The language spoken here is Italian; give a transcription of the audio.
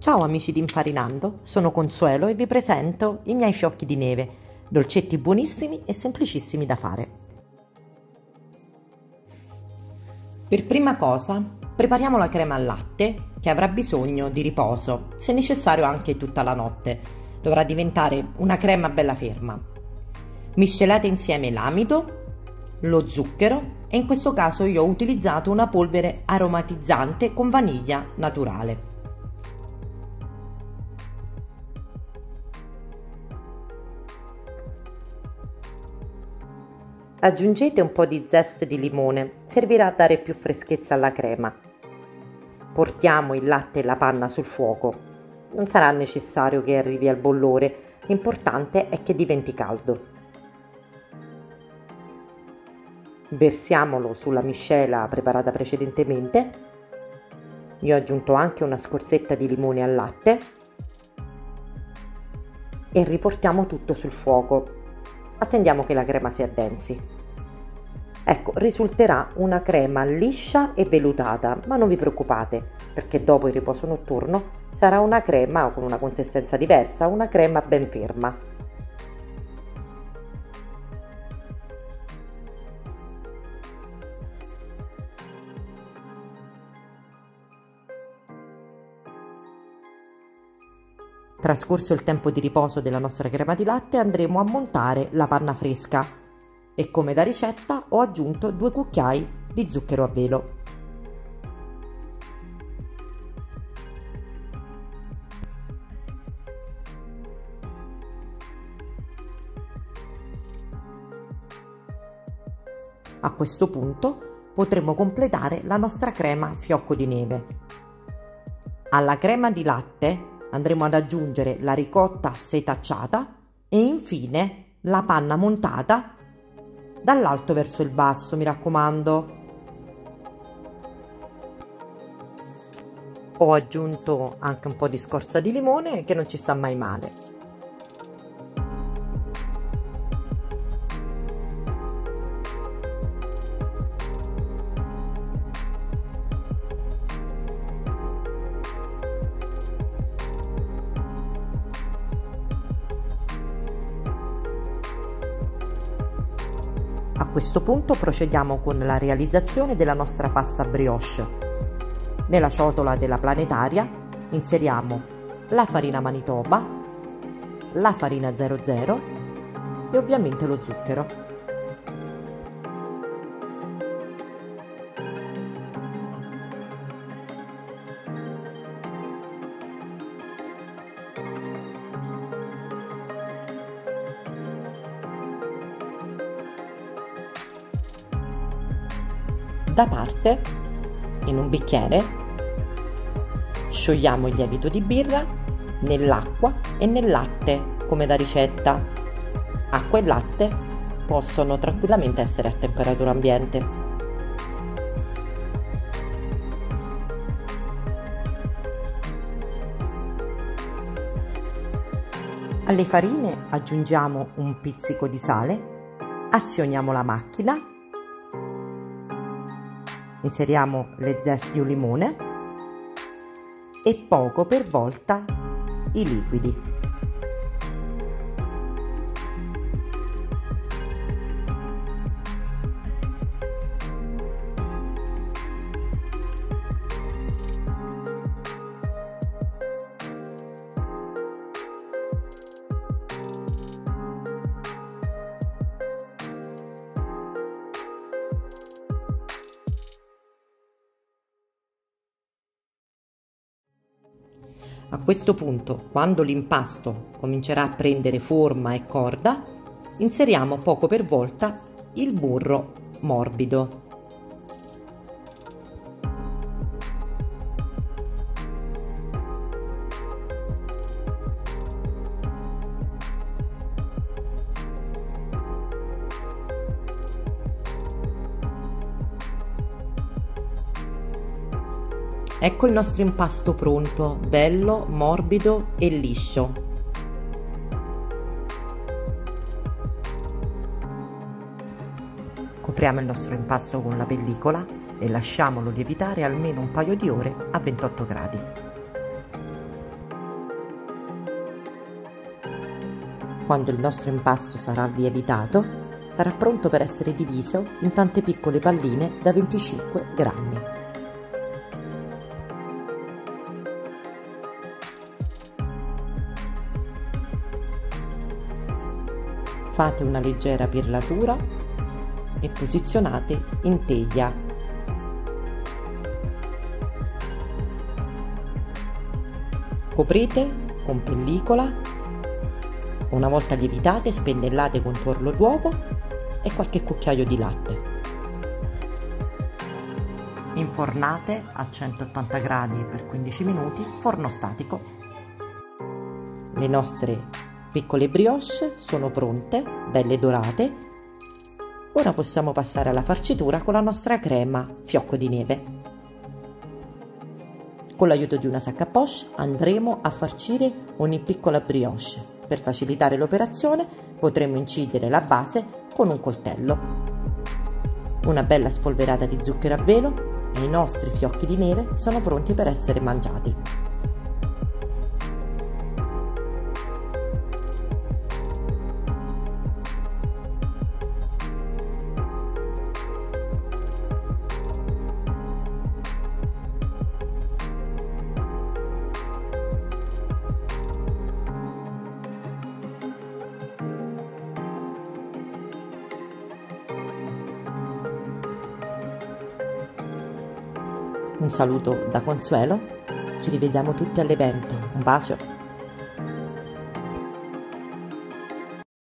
Ciao amici di Infarinando, sono Consuelo e vi presento i miei fiocchi di neve, dolcetti buonissimi e semplicissimi da fare. Per prima cosa prepariamo la crema al latte che avrà bisogno di riposo, se necessario anche tutta la notte. Dovrà diventare una crema bella ferma. Miscelate insieme l'amido, lo zucchero e in questo caso io ho utilizzato una polvere aromatizzante con vaniglia naturale. Aggiungete un po' di zest di limone, servirà a dare più freschezza alla crema. Portiamo il latte e la panna sul fuoco. Non sarà necessario che arrivi al bollore, l'importante è che diventi caldo. Versiamolo sulla miscela preparata precedentemente. Io ho aggiunto anche una scorzetta di limone al latte e riportiamo tutto sul fuoco. Attendiamo che la crema si addensi. Ecco, risulterà una crema liscia e vellutata, ma non vi preoccupate, perché dopo il riposo notturno sarà una crema con una consistenza diversa, una crema ben ferma. Trascorso il tempo di riposo della nostra crema di latte, andremo a montare la panna fresca e come da ricetta ho aggiunto 2 cucchiai di zucchero a velo. A questo punto potremo completare la nostra crema fiocco di neve. Alla crema di latte andremo ad aggiungere la ricotta setacciata e infine la panna montata dall'alto verso il basso, mi raccomando. Ho aggiunto anche un po' di scorza di limone che non ci sta mai male. A questo punto procediamo con la realizzazione della nostra pasta brioche. Nella ciotola della planetaria inseriamo la farina Manitoba, la farina 00 e ovviamente lo zucchero. Da parte, in un bicchiere, sciogliamo il lievito di birra nell'acqua e nel latte come da ricetta. Acqua e latte possono tranquillamente essere a temperatura ambiente. Alle farine aggiungiamo un pizzico di sale, azioniamo la macchina. Inseriamo le zest di un limone e poco per volta i liquidi. A questo punto, quando l'impasto comincerà a prendere forma e corda, inseriamo poco per volta il burro morbido. Ecco il nostro impasto pronto, bello, morbido e liscio. Copriamo il nostro impasto con la pellicola e lasciamolo lievitare almeno un paio di ore a 28 gradi. Quando il nostro impasto sarà lievitato, sarà pronto per essere diviso in tante piccole palline da 25 grammi. Fate una leggera pirlatura e posizionate in teglia. Coprite con pellicola. Una volta lievitate, spennellate con tuorlo d'uovo e qualche cucchiaio di latte. Infornate a 180 gradi per 15 minuti, forno statico. Le nostre piccole brioche sono pronte, belle dorate. Ora possiamo passare alla farcitura con la nostra crema fiocco di neve. Con l'aiuto di una sacca a poche andremo a farcire ogni piccola brioche. Per facilitare l'operazione potremo incidere la base con un coltello. Una bella spolverata di zucchero a velo e i nostri fiocchi di neve sono pronti per essere mangiati. Un saluto da Consuelo, ci rivediamo tutti all'evento, un bacio!